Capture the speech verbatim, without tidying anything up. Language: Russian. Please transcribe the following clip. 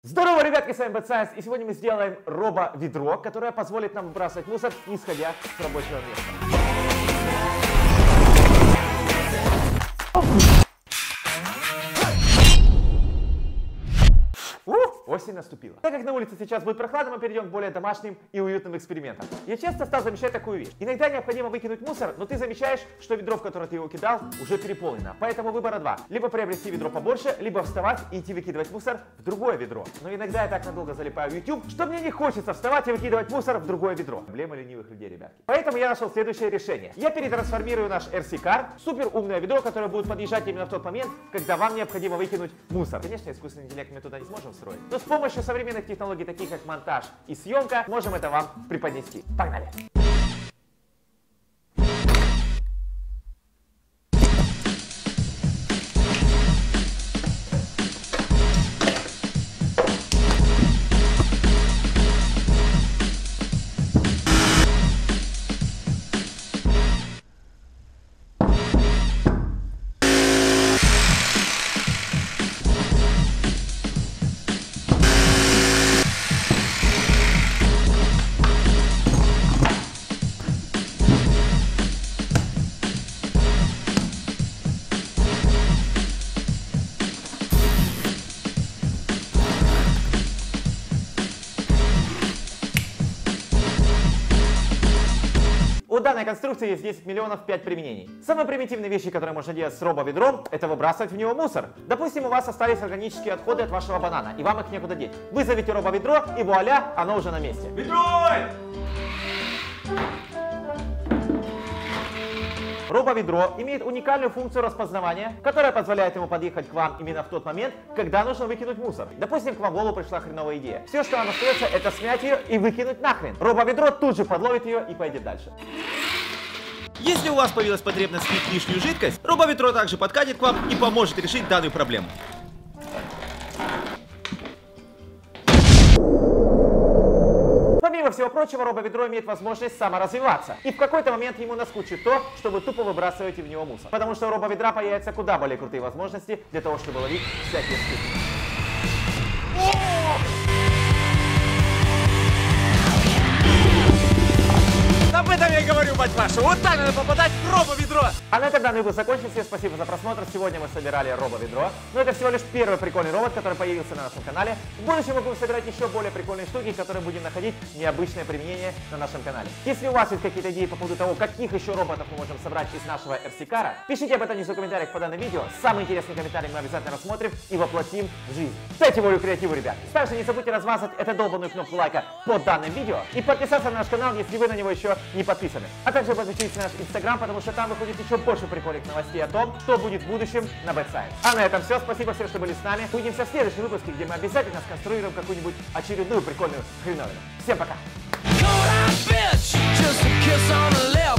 Здорово, ребятки, с вами Bad Science, и сегодня мы сделаем робо-ведро, которое позволит нам выбрасывать мусор, не сходя с рабочего места. Осень наступила. Так как на улице сейчас будет прохладно, мы перейдем к более домашним и уютным экспериментам. Я часто стал замечать такую вещь. Иногда необходимо выкинуть мусор, но ты замечаешь, что ведро, в которое ты его кидал, уже переполнено. Поэтому выбора два. Либо приобрести ведро побольше, либо вставать и идти выкидывать мусор в другое ведро. Но иногда я так надолго залипаю в YouTube, что мне не хочется вставать и выкидывать мусор в другое ведро. Проблема ленивых людей, ребятки. Поэтому я нашел следующее решение. Я перетрансформирую наш эр си Car в супер умное ведро, которое будет подъезжать именно в тот момент, когда вам необходимо выкинуть мусор. Конечно, искусственный интеллект мы туда не сможем встроить. Но с помощью современных технологий, таких как монтаж и съемка, можем это вам преподнести. Погнали! У данной конструкции есть десять миллионов пять применений. Самые примитивные вещи, которые можно делать с робо-ведром, это выбрасывать в него мусор. Допустим, у вас остались органические отходы от вашего банана, и вам их некуда деть. Вызовите робо-ведро, и вуаля, оно уже на месте. Ведро! Робо-ведро имеет уникальную функцию распознавания, которая позволяет ему подъехать к вам именно в тот момент, когда нужно выкинуть мусор. Допустим, к вам в голову пришла хреновая идея. Все, что вам остается, это смять ее и выкинуть нахрен. Робо-ведро тут же подловит ее и пойдет дальше. Если у вас появилась потребность слить лишнюю жидкость, робо-ведро также подкатит к вам и поможет решить данную проблему. Помимо всего прочего, робо-ведро имеет возможность саморазвиваться. И в какой-то момент ему наскучит то, что вы тупо выбрасываете в него мусор. Потому что у робо-ведра появятся куда более крутые возможности для того, чтобы ловить всякие штуки. Об этом я говорю, мать вашу, вот так надо попадать в робо-ведро! А на этом данный выпуск закончен. Всем спасибо за просмотр. Сегодня мы собирали робо-ведро. Но это всего лишь первый прикольный робот, который появился на нашем канале. В будущем мы будем собирать еще более прикольные штуки, которые будем находить необычное применение на нашем канале. Если у вас есть какие-то идеи по поводу того, каких еще роботов мы можем собрать из нашего эр си Car, пишите об этом внизу в комментариях по данному видео. Самые интересные комментарии мы обязательно рассмотрим и воплотим в жизнь. Дайте волю креативу, ребят. Также не забудьте размазать эту долбанную кнопку лайка под данным видео и подписаться на наш канал, если вы на него еще не подписаны. А также подпишитесь на наш инстаграм, потому что там выходит еще больше прикольных новостей о том, что будет в будущем на Bad Science. А на этом все. Спасибо всем, что были с нами. Увидимся в следующем выпуске, где мы обязательно сконструируем какую-нибудь очередную прикольную хреновину. Всем пока!